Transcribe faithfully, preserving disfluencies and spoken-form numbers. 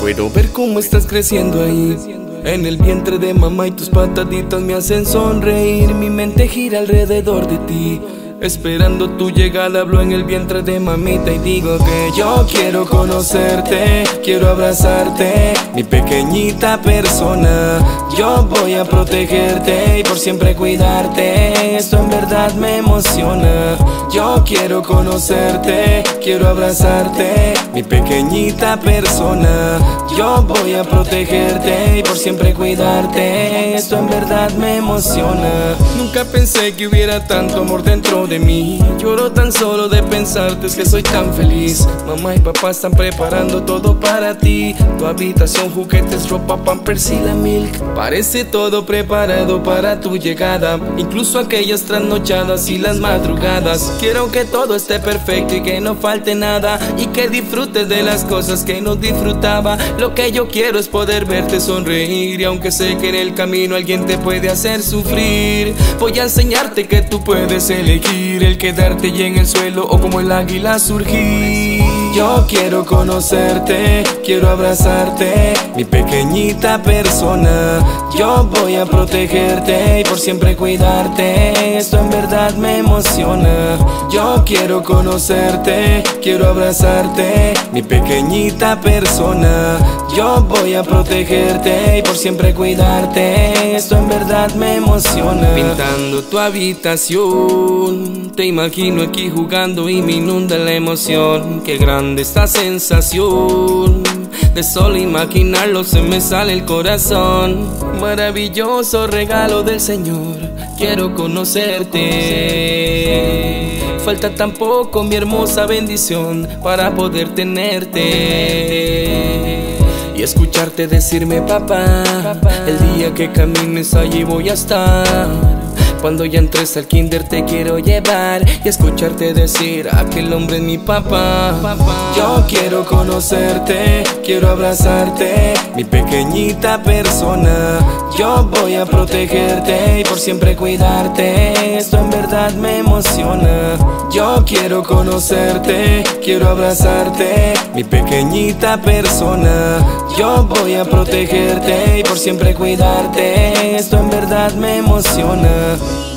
Puedo ver cómo estás creciendo ahí en el vientre de mamá, y tus pataditas me hacen sonreír. Mi mente gira alrededor de ti, esperando tu llegada. Hablo en el vientre de mamita y digo que yo quiero conocerte, quiero abrazarte, mi pequeñita persona. Yo voy a protegerte y por siempre cuidarte. Esto en verdad me emociona. Yo quiero conocerte, quiero abrazarte, mi pequeñita persona. Yo voy a protegerte y por siempre cuidarte. Esto en verdad me emociona. Nunca pensé que hubiera tanto amor dentro de mí. Lloro tan solo de pensarte, es que soy tan feliz. Mamá y papá están preparando todo para ti. Tu habitación, juguetes, ropa, pampers y la milk. Parece todo preparado para tu llegada, incluso aquellas trasnochadas y las madrugadas. Quiero que todo esté perfecto y que no falte nada, y que disfrutes de las cosas que no disfrutaba. Lo que yo quiero es poder verte sonreír, y aunque sé que en el camino alguien te puede hacer sufrir, voy a enseñarte que tú puedes elegir el quedarte y en el suelo, o como el águila surgir. Yo quiero conocerte, quiero abrazarte, mi pequeñita persona. Yo voy a protegerte y por siempre cuidarte. Esto en verdad me emociona. Yo quiero conocerte, quiero abrazarte, mi pequeñita persona. Yo voy a protegerte y por siempre cuidarte. Esto en verdad me emociona. Pintando tu habitación, te imagino aquí jugando y me inunda la emoción. Qué grande esta sensación, de solo imaginarlo se me sale el corazón. Maravilloso regalo del Señor, quiero conocerte. Falta tan poco, mi hermosa bendición, para poder tenerte y escucharte decirme papá, papá. El día que camines allí voy a estar. Cuando ya entres al kinder te quiero llevar y escucharte decir aquel hombre es mi papá, papá. Yo quiero conocerte, quiero abrazarte, mi pequeñita persona. Yo voy a protegerte y por siempre cuidarte. Esto en verdad me emociona. Yo quiero conocerte, quiero abrazarte, mi pequeñita persona. Yo voy a protegerte y por siempre cuidarte. Esto en verdad me emociona.